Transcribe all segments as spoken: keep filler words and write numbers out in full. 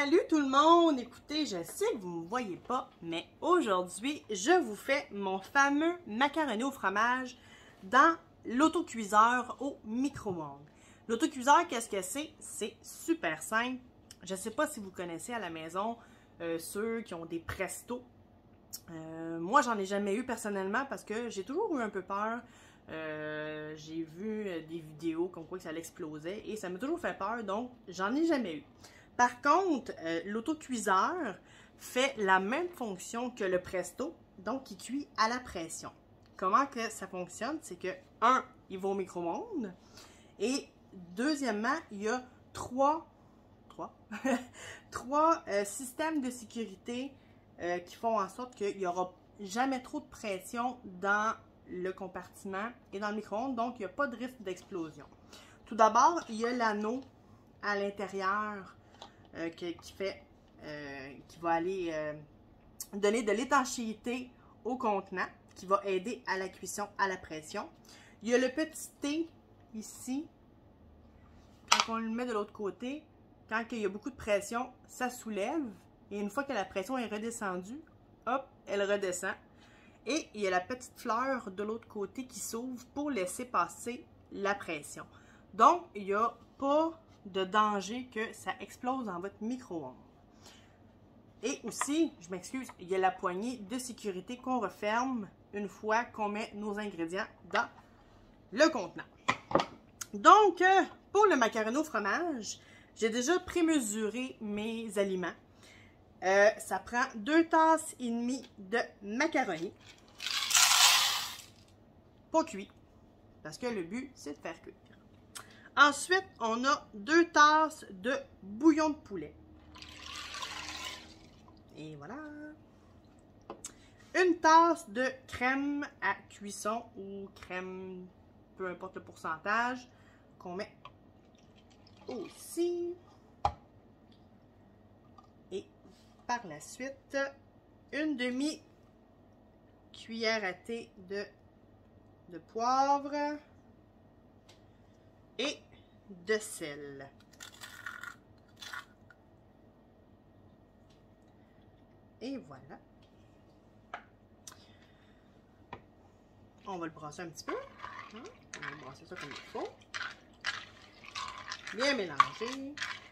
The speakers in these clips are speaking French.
Salut tout le monde! Écoutez, je sais que vous ne me voyez pas, mais aujourd'hui, je vous fais mon fameux macaroni au fromage dans l'autocuiseur au micro-ondes. L'autocuiseur, qu'est-ce que c'est? C'est super simple. Je ne sais pas si vous connaissez à la maison euh, ceux qui ont des Presto. Euh, moi, j'en ai jamais eu personnellement parce que j'ai toujours eu un peu peur. Euh, j'ai vu des vidéos comme quoi que ça l'explosait et ça m'a toujours fait peur, donc j'en ai jamais eu. Par contre, euh, l'autocuiseur fait la même fonction que le Presto, donc il cuit à la pression. Comment que ça fonctionne? C'est que, un, il va au micro-ondes et deuxièmement, il y a trois, trois, trois euh, systèmes de sécurité euh, qui font en sorte qu'il n'y aura jamais trop de pression dans le compartiment et dans le micro-ondes, donc il n'y a pas de risque d'explosion. Tout d'abord, il y a l'anneau à l'intérieur euh, qui, qui fait, euh, qui va aller euh, donner de l'étanchéité au contenant, qui va aider à la cuisson à la pression. Il y a le petit T ici, quand on le met de l'autre côté, quand il y a beaucoup de pression, ça soulève, et une fois que la pression est redescendue, hop, elle redescend. Et il y a la petite fleur de l'autre côté qui s'ouvre pour laisser passer la pression. Donc, il n'y a pas de danger que ça explose dans votre micro-ondes. Et aussi, je m'excuse, il y a la poignée de sécurité qu'on referme une fois qu'on met nos ingrédients dans le contenant. Donc, pour le macaroni au fromage, j'ai déjà prémesuré mes aliments. Euh, ça prend deux tasses et demie de macaroni. Pas cuit, parce que le but, c'est de faire cuire. Ensuite, on a deux tasses de bouillon de poulet. Et voilà. Une tasse de crème à cuisson ou crème, peu importe le pourcentage, qu'on met aussi. Et par la suite, une demi-cuillère à thé de, de poivre et de sel. Et voilà. On va le brasser un petit peu. On va brasser ça comme il faut. Bien mélanger.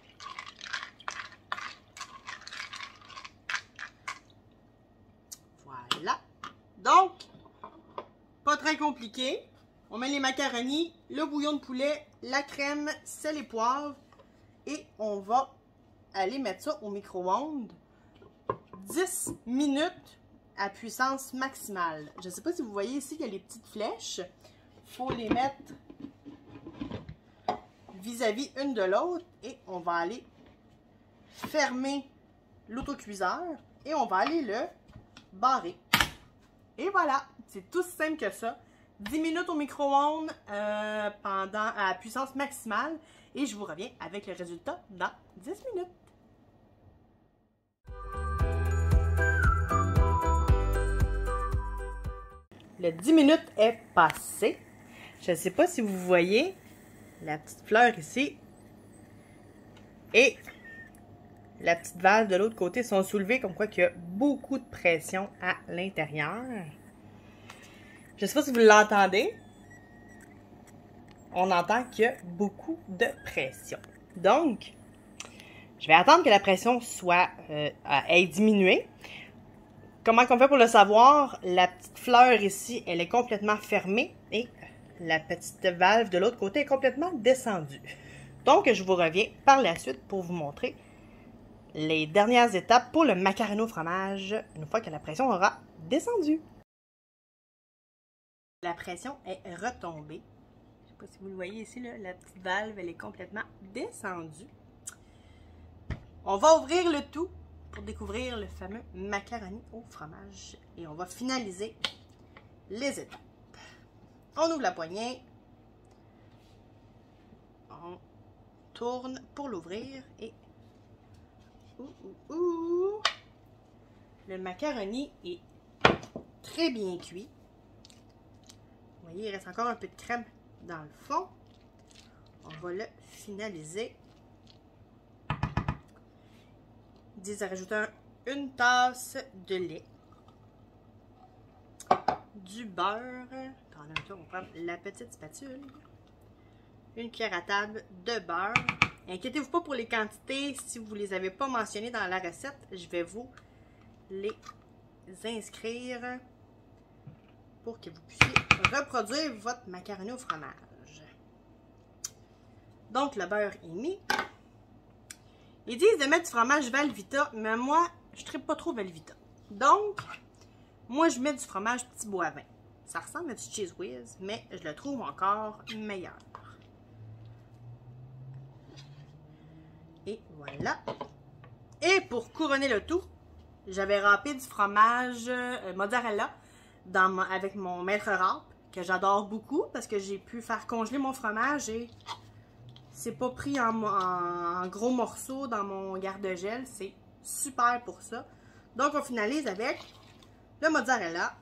Voilà. Donc, pas très compliqué. On met les macaronis, le bouillon de poulet, la crème, sel et poivre. Et on va aller mettre ça au micro-ondes dix minutes à puissance maximale. Je ne sais pas si vous voyez ici, il y a les petites flèches. Il faut les mettre vis-à-vis une de l'autre. Et on va aller fermer l'autocuiseur. Et on va aller le barrer. Et voilà, c'est tout simple que ça. dix minutes au micro-ondes euh, pendant à puissance maximale et je vous reviens avec le résultat dans dix minutes. Le dix minutes est passé. Je ne sais pas si vous voyez la petite fleur ici et la petite valve de l'autre côté sont soulevées comme quoi qu'il y a beaucoup de pression à l'intérieur. Je ne sais pas si vous l'entendez. On entend qu'il y a beaucoup de pression. Donc, je vais attendre que la pression soit euh, ait diminué. Comment on fait pour le savoir? La petite fleur ici, elle est complètement fermée et la petite valve de l'autre côté est complètement descendue. Donc, je vous reviens par la suite pour vous montrer les dernières étapes pour le macaroni au fromage une fois que la pression aura descendu. La pression est retombée. Je ne sais pas si vous le voyez ici, là, la petite valve, elle est complètement descendue. On va ouvrir le tout pour découvrir le fameux macaroni au fromage. Et on va finaliser les étapes. On ouvre la poignée. On tourne pour l'ouvrir et ouh, ouh, ouh. Le macaroni est très bien cuit. Vous voyez, il reste encore un peu de crème dans le fond. On va le finaliser. Ils disent de rajouter un, une tasse de lait, du beurre. Attendez un peu, on va prendre la petite spatule. Une cuillère à table de beurre. Inquiétez-vous pas pour les quantités. Si vous ne les avez pas mentionnées dans la recette, je vais vous les inscrire pour que vous puissiez reproduire votre macaroni au fromage. Donc, le beurre est mis. Ils disent de mettre du fromage Velveeta, mais moi, je ne tripe pas trop Velveeta. Donc, moi, je mets du fromage Petit Boivin. Ça ressemble à du Cheez Whiz, mais je le trouve encore meilleur. Et voilà. Et pour couronner le tout, j'avais râpé du fromage euh, mozzarella dans mon, avec mon maître râpe, que j'adore beaucoup parce que j'ai pu faire congeler mon fromage et c'est pas pris en, en, en gros morceaux dans mon garde-gel. C'est super pour ça. Donc, on finalise avec le mozzarella.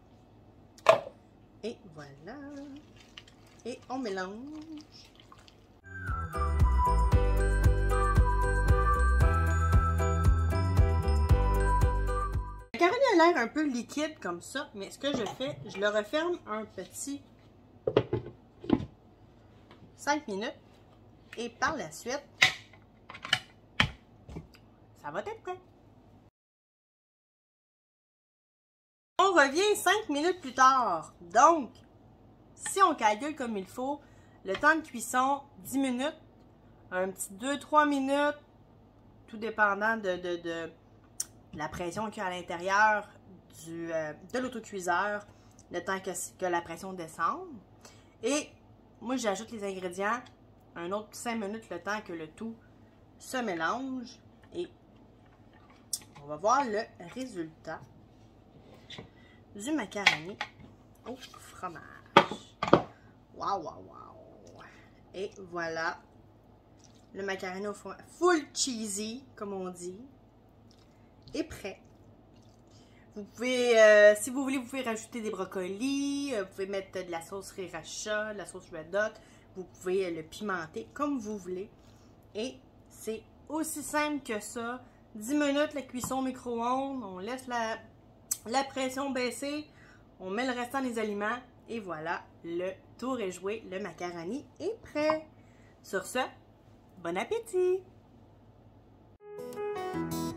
Et voilà. Et on mélange. Le macaroni a l'air un peu liquide comme ça, mais ce que je fais, je le referme un petit cinq minutes. Et par la suite, ça va être prêt. On revient cinq minutes plus tard. Donc, si on calcule comme il faut, le temps de cuisson, dix minutes, un petit deux trois minutes, tout dépendant de, de, de la pression qu'il y a à l'intérieur euh, de l'autocuiseur, le temps que, que la pression descende. Et moi, j'ajoute les ingrédients, un autre cinq minutes, le temps que le tout se mélange. Et on va voir le résultat du macaroni au fromage. Waouh, waouh, waouh! Et voilà, le macaroni au fromage, full cheesy, comme on dit, est prêt. Vous pouvez, euh, si vous voulez, vous pouvez rajouter des brocolis, euh, vous pouvez mettre de la sauce sriracha, de la sauce red hot, vous pouvez euh, le pimenter comme vous voulez. Et c'est aussi simple que ça. dix minutes la cuisson au micro-ondes, on laisse la, la pression baisser, on met le restant des aliments et voilà, le tour est joué, le macaroni est prêt. Sur ce, bon appétit!